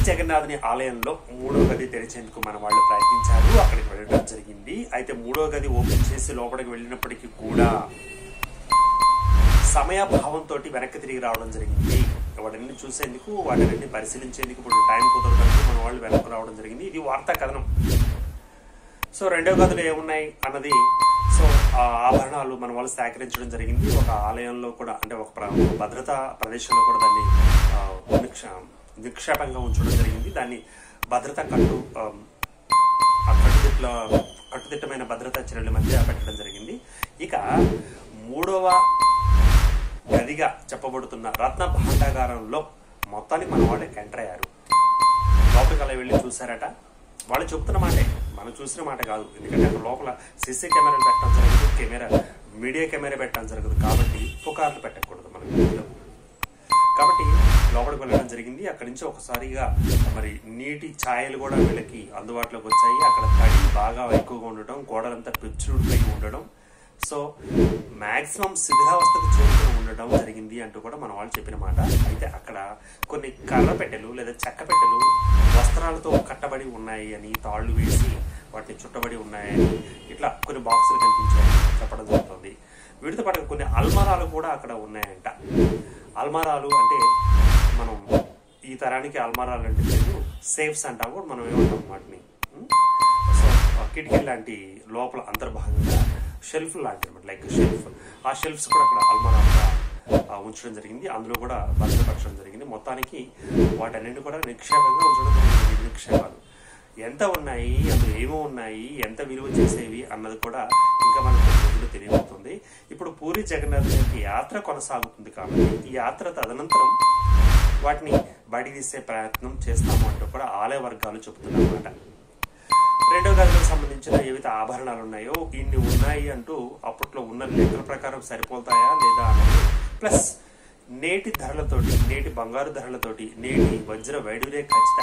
జగన్నాథుని ఆలయంలో మూడో గది తెరిచేందుకు మన వాళ్ళు ప్రయత్నించారు. అక్కడికి వెళ్ళడం జరిగింది. అయితే మూడో గది ఓపెన్ చేసి లోపలికి వెళ్ళినప్పటికీ కూడా సమయభావంతో వెనక్కి తిరిగి రావడం జరిగింది. వాటిని చూసేందుకు, వాటిని పరిశీలించేందుకు ఇప్పుడు టైం కుదరదంటూ మన వాళ్ళు వెనక్కి రావడం జరిగింది. ఇది వార్తా కథనం. సో రెండవ గదులు ఏమున్నాయి అన్నది, సో ఆ ఆభరణాలు మన వాళ్ళు సేకరించడం జరిగింది. ఒక ఆలయంలో కూడా, అంటే ఒక భద్రతా ప్రదేశంలో కూడా దాన్ని నిక్షేపంగా ఉంచడం జరిగింది. దాన్ని భద్రతా కట్టుదిట్టమైన భద్రతా చర్యల మధ్య పెట్టడం జరిగింది. ఇక మూడవ గదిగా చెప్పబడుతున్న రత్న భాండాగారంలో మొత్తానికి మన వాళ్ళు ఎంటర్ అయ్యారు. లోపలికి అలా వెళ్ళి చూసారట. వాళ్ళు చెప్తున్న మాటే, మనం చూసిన మాట కాదు. ఎందుకంటే అక్కడ లోపల సీసీ కెమెరాలు పెట్టడం జరగదు, మీడియా కెమెరా పెట్టడం జరగదు. కాబట్టి పుకార్లు పెట్టకూడదు మనం. కాబట్టి లోపలికి వెళ్ళడం జరిగింది. అక్కడి నుంచి ఒకసారిగా మరి నీటి ఛాయలు కూడా వీళ్ళకి అందుబాటులోకి వచ్చాయి. అక్కడ తడి బాగా ఎక్కువగా ఉండటం, గోడలంతా పెచ్చుడుపై ఉండడం, సో మాక్సిమం శిథిలావస్థకు చేరుకుని ఉండడం జరిగింది అంటూ కూడా మన వాళ్ళు చెప్పిన మాట. అయితే అక్కడ కొన్ని కర్ర పెట్టెలు లేదా చెక్క పెట్టెలు వస్త్రాలతో కట్టబడి ఉన్నాయి అని, తాళ్లు వేసి వాటిని చుట్టబడి ఉన్నాయని, ఇట్లా కొన్ని బాక్సులు కనిపించాయని చెప్పడం జరుగుతుంది. వీటితో పాటు కొన్ని అల్మారాలు కూడా అక్కడ ఉన్నాయంట. అల్మారాలు అంటే మనం ఈ తరానికి అల్మారాలు అంటే సేఫ్స్ అంటాం కూడా, మనం ఏమంటాం వాటిని. సో కిటికీ లాంటి లోపల అంతర్భాగంగా షెల్ఫ్ లాంటి అనమాట, లైక్ షెల్ఫ్. ఆ షెల్ఫ్స్ కూడా అక్కడ అల్మారాలుగా ఉంచడం జరిగింది. అందులో కూడా భద్రపరచడం జరిగింది. మొత్తానికి వాటన్నింటి కూడా నిక్షేపంగా ఉంచడం జరిగింది. నిక్షేపాలు ఎంత ఉన్నాయి, అందులో ఏమో ఉన్నాయి, ఎంత విలువ చేసేవి అన్నది కూడా ఇంకా మనకు రోజులు తెలియబోతుంది. ఇప్పుడు పూరి జగన్నాథునికి యాత్ర కొనసాగుతుంది కాబట్టి ఈ యాత్ర తదనంతరం వాటిని బయటికి తీసే ప్రయత్నం చేస్తాము అంటూ కూడా ఆలయ వర్గాలు చెబుతున్నమాట. రెండో గదికి సంబంధించిన ఏవైతే ఆభరణాలు ఉన్నాయో ఇన్ని ఉన్నాయి అంటూ అప్పట్లో ఉన్న లెక్కల ప్రకారం సరిపోతాయా లేదా అన్నది, ప్లస్ నేటి ధరలతోటి, నేటి బంగారు ధరలతోటి, నేటి వజ్ర వైడూర్య ఖచ్చిత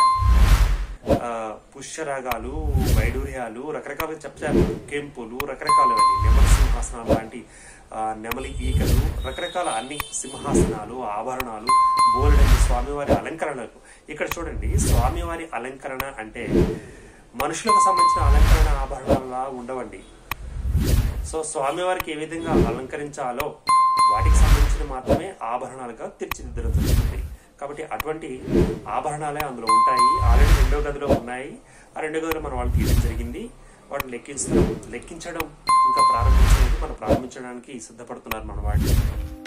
పుష్యరాగాలు, వైడూర్యాలు, రకరకాలుగా చెప్తారు, కెంపులు, రకరకాలవన్నీ నెమలి సింహాసనాలు లాంటి నెమలి ఈకలు, రకరకాల అన్ని సింహాసనాలు, ఆభరణాలు, బోలెడని స్వామివారి అలంకరణలకు. ఇక్కడ చూడండి, స్వామివారి అలంకరణ అంటే మనుషులకు సంబంధించిన అలంకరణ ఆభరణాలలా ఉండవండి. సో స్వామివారికి ఏ విధంగా అలంకరించాలో వాటికి సంబంధించిన మాత్రమే ఆభరణాలుగా తీర్చిదిద్దడం జరుగుతుంది. కాబట్టి అటువంటి ఆభరణాలే అందులో ఉంటాయి. ఆల్రెడీ రెండో గదిలో ఉన్నాయి. ఆ రెండో గదిలో మన వాళ్ళు తీయడం జరిగింది. వాటిని లెక్కించడం ఇంకా ప్రారంభించడానికి సిద్ధపడుతున్నారు మన వాళ్ళు.